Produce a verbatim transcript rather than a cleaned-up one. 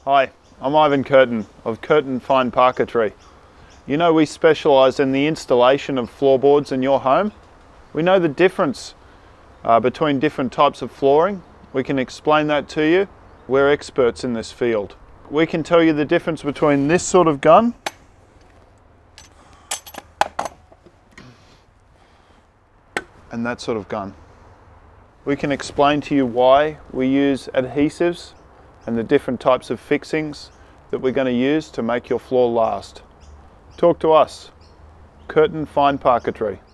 Hi, I'm Ivan Curtin of Curtin Fine Parquetry. You know we specialise in the installation of floorboards in your home. We know the difference uh, between different types of flooring. We can explain that to you. We're experts in this field. We can tell you the difference between this sort of gun and that sort of gun. We can explain to you why we use adhesives and the different types of fixings that we're going to use to make your floor last. Talk to us, Curtin Fine Parquetry.